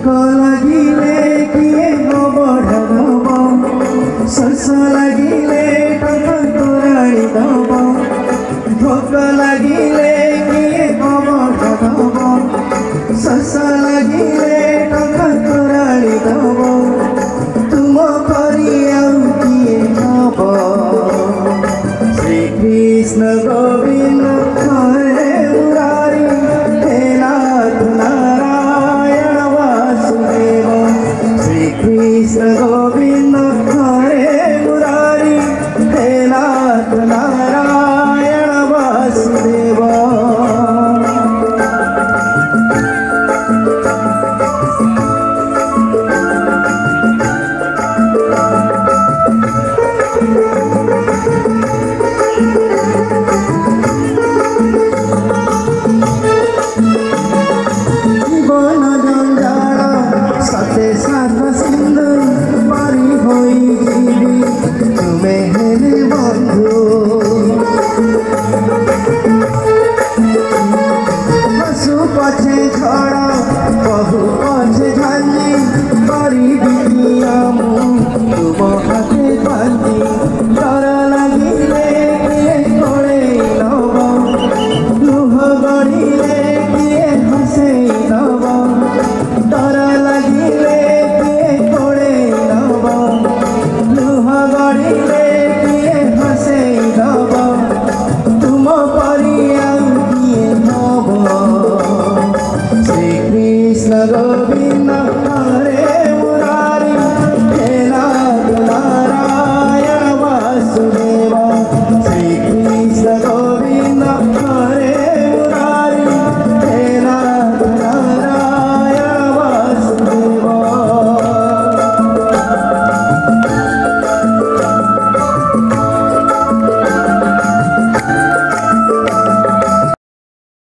লাগিলে কিয়ে অবঢাব শস্য লাগিলে টাকা তোরাড়ি দব ভোক লাগিলে কিয়ে অবঢাব শস্য লাগিলে টাকা তোরাড়ি দব তুম করি আউ কিয়ে হব শ্রীকৃষ্ণ গোবিন্দ হরে মুরারি হে নাথ নারায়ণ বাসুদেব শ্রীকৃষ্ণ গোবিন্দ হরে মুরারি হে নাথ নারায়ণ বাসুদেব पछे झड़ बहु पछे झाली करी दियामु तुम हाथे बांधी डर लगिले किए कोड़े नब लुह गड़िले किए हसे नब डर लगिले किए कोड़े नब लुह गड़िले किए हसे नब तुम परिया किए नब श्री कृष्ण गोविंद